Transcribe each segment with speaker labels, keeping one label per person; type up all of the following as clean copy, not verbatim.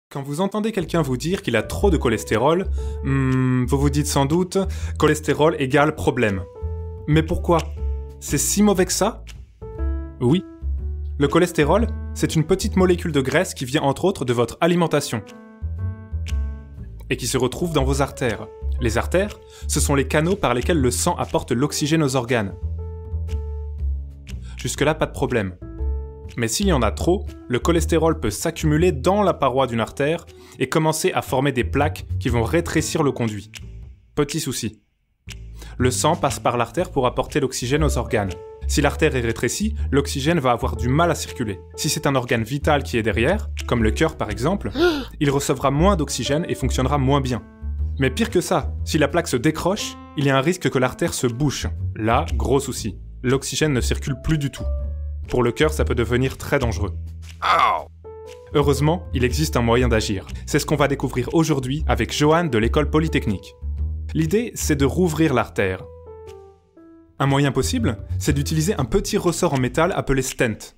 Speaker 1: Quand vous entendez quelqu'un vous dire qu'il a trop de cholestérol, vous vous dites sans doute « cholestérol égale problème ». Mais pourquoi? C'est si mauvais que ça? Oui. Le cholestérol, c'est une petite molécule de graisse qui vient entre autres de votre alimentation et qui se retrouve dans vos artères. Les artères, ce sont les canaux par lesquels le sang apporte l'oxygène aux organes. Jusque-là, pas de problème. Mais s'il y en a trop, le cholestérol peut s'accumuler dans la paroi d'une artère et commencer à former des plaques qui vont rétrécir le conduit. Petit souci. Le sang passe par l'artère pour apporter l'oxygène aux organes. Si l'artère est rétrécie, l'oxygène va avoir du mal à circuler. Si c'est un organe vital qui est derrière, comme le cœur par exemple, il recevra moins d'oxygène et fonctionnera moins bien. Mais pire que ça, si la plaque se décroche, il y a un risque que l'artère se bouche. Là, gros souci. L'oxygène ne circule plus du tout. Pour le cœur, ça peut devenir très dangereux. Heureusement, il existe un moyen d'agir. C'est ce qu'on va découvrir aujourd'hui avec Johan de l'école polytechnique. L'idée, c'est de rouvrir l'artère. Un moyen possible, c'est d'utiliser un petit ressort en métal appelé stent.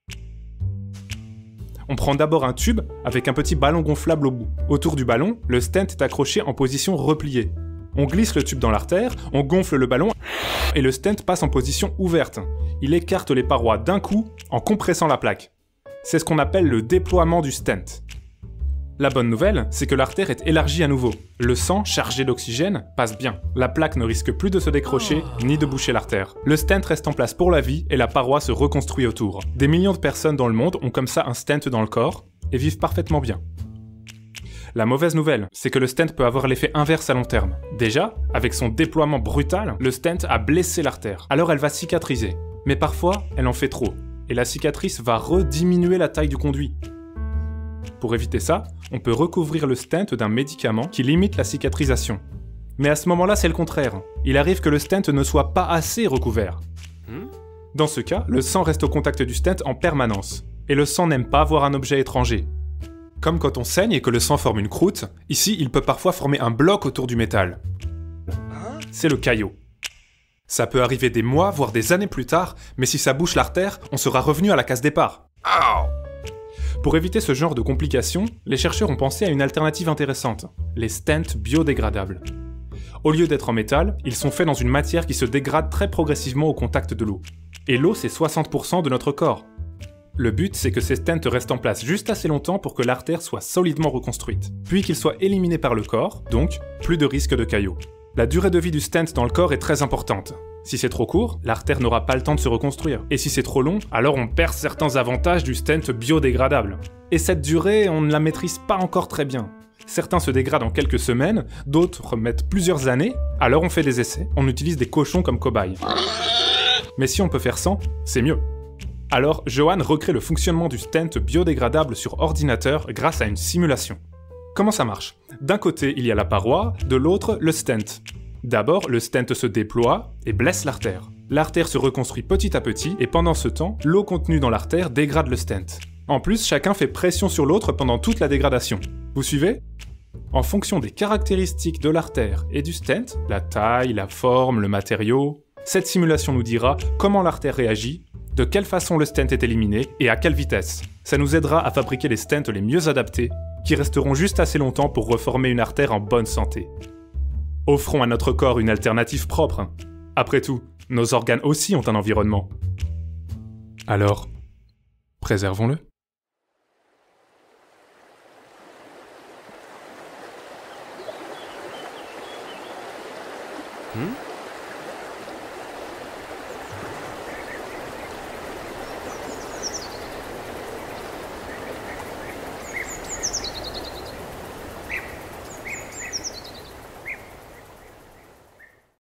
Speaker 1: On prend d'abord un tube avec un petit ballon gonflable au bout. Autour du ballon, le stent est accroché en position repliée. On glisse le tube dans l'artère, on gonfle le ballon et le stent passe en position ouverte. Il écarte les parois d'un coup en compressant la plaque. C'est ce qu'on appelle le déploiement du stent. La bonne nouvelle, c'est que l'artère est élargie à nouveau. Le sang, chargé d'oxygène, passe bien. La plaque ne risque plus de se décrocher, ni de boucher l'artère. Le stent reste en place pour la vie et la paroi se reconstruit autour. Des millions de personnes dans le monde ont comme ça un stent dans le corps et vivent parfaitement bien. La mauvaise nouvelle, c'est que le stent peut avoir l'effet inverse à long terme. Déjà, avec son déploiement brutal, le stent a blessé l'artère. Alors elle va cicatriser. Mais parfois, elle en fait trop. Et la cicatrice va rediminuer la taille du conduit. Pour éviter ça, on peut recouvrir le stent d'un médicament qui limite la cicatrisation. Mais à ce moment-là, c'est le contraire. Il arrive que le stent ne soit pas assez recouvert. Dans ce cas, le sang reste au contact du stent en permanence. Et le sang n'aime pas voir un objet étranger. Comme quand on saigne et que le sang forme une croûte, ici il peut parfois former un bloc autour du métal. C'est le caillot. Ça peut arriver des mois, voire des années plus tard, mais si ça bouche l'artère, on sera revenu à la case départ. Pour éviter ce genre de complications, les chercheurs ont pensé à une alternative intéressante, les stents biodégradables. Au lieu d'être en métal, ils sont faits dans une matière qui se dégrade très progressivement au contact de l'eau. Et l'eau, c'est 60% de notre corps. Le but, c'est que ces stents restent en place juste assez longtemps pour que l'artère soit solidement reconstruite, puis qu'ils soient éliminés par le corps, donc plus de risque de caillots. La durée de vie du stent dans le corps est très importante. Si c'est trop court, l'artère n'aura pas le temps de se reconstruire. Et si c'est trop long, alors on perd certains avantages du stent biodégradable. Et cette durée, on ne la maîtrise pas encore très bien. Certains se dégradent en quelques semaines, d'autres mettent plusieurs années, alors on fait des essais, on utilise des cochons comme cobayes. Mais si on peut faire sans, c'est mieux. Alors, Johan recrée le fonctionnement du stent biodégradable sur ordinateur grâce à une simulation. Comment ça marche? D'un côté, il y a la paroi, de l'autre, le stent. D'abord, le stent se déploie et blesse l'artère. L'artère se reconstruit petit à petit et pendant ce temps, l'eau contenue dans l'artère dégrade le stent. En plus, chacun fait pression sur l'autre pendant toute la dégradation. Vous suivez? En fonction des caractéristiques de l'artère et du stent, la taille, la forme, le matériau, cette simulation nous dira comment l'artère réagit, de quelle façon le stent est éliminé et à quelle vitesse. Ça nous aidera à fabriquer les stents les mieux adaptés, qui resteront juste assez longtemps pour reformer une artère en bonne santé. Offrons à notre corps une alternative propre. Après tout, nos organes aussi ont un environnement. Alors, préservons-le.